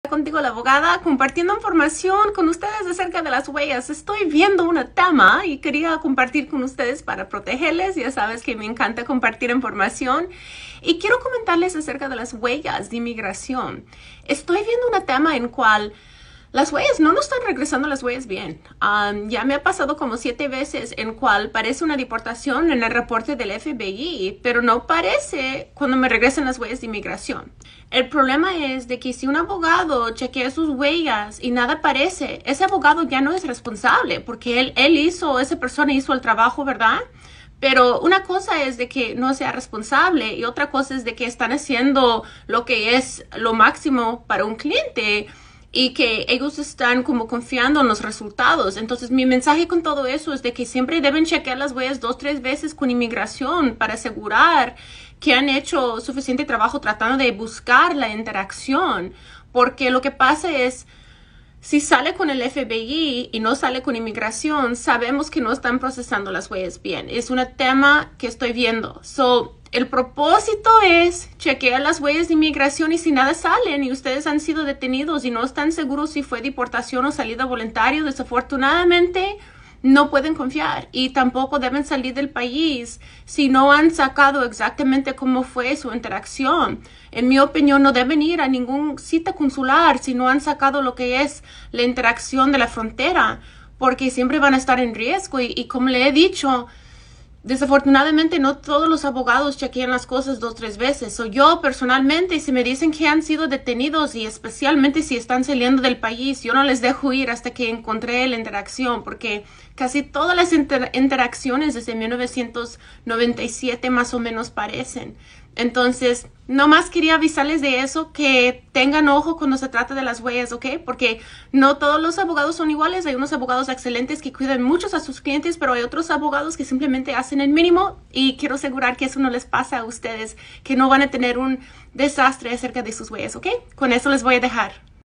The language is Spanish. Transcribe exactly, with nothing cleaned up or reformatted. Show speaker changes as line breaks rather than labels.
Contigo la abogada, compartiendo información con ustedes acerca de las huellas. Estoy viendo un tema y quería compartir con ustedes para protegerles. Ya sabes que me encanta compartir información y quiero comentarles acerca de las huellas de inmigración. Estoy viendo un tema en cual las huellas no nos están regresando las huellas bien. Um, ya me ha pasado como siete veces en cual parece una deportación en el reporte del F B I, pero no parece cuando me regresan las huellas de inmigración. El problema es de que si un abogado chequea sus huellas y nada aparece, ese abogado ya no es responsable porque él, él hizo, esa persona hizo el trabajo, ¿verdad? Pero una cosa es de que no sea responsable y otra cosa es de que están haciendo lo que es lo máximo para un cliente y que ellos están como confiando en los resultados. Entonces, mi mensaje con todo eso es de que siempre deben chequear las huellas dos, tres veces con inmigración para asegurar que han hecho suficiente trabajo tratando de buscar la interacción. Porque lo que pasa es, si sale con el F B I y no sale con inmigración, sabemos que no están procesando las huellas bien. Es un tema que estoy viendo. So, el propósito es chequear las huellas de inmigración y si nada salen y ustedes han sido detenidos y no están seguros si fue deportación o salida voluntaria, desafortunadamente no pueden confiar y tampoco deben salir del país si no han sacado exactamente cómo fue su interacción. En mi opinión, no deben ir a ningún cita consular si no han sacado lo que es la interacción de la frontera, porque siempre van a estar en riesgo y, y como le he dicho, desafortunadamente no todos los abogados chequean las cosas dos o tres veces. So, yo personalmente, si me dicen que han sido detenidos y especialmente si están saliendo del país, yo no les dejo ir hasta que encontré la interacción, porque casi todas las inter interacciones desde mil novecientos noventa y siete más o menos parecen. Entonces, nomás quería avisarles de eso, que tengan ojo cuando se trata de las huellas, ¿ok? Porque no todos los abogados son iguales. Hay unos abogados excelentes que cuidan mucho a sus clientes, pero hay otros abogados que simplemente hacen el mínimo y quiero asegurar que eso no les pasa a ustedes, que no van a tener un desastre acerca de sus huellas, ¿ok? Con eso les voy a dejar.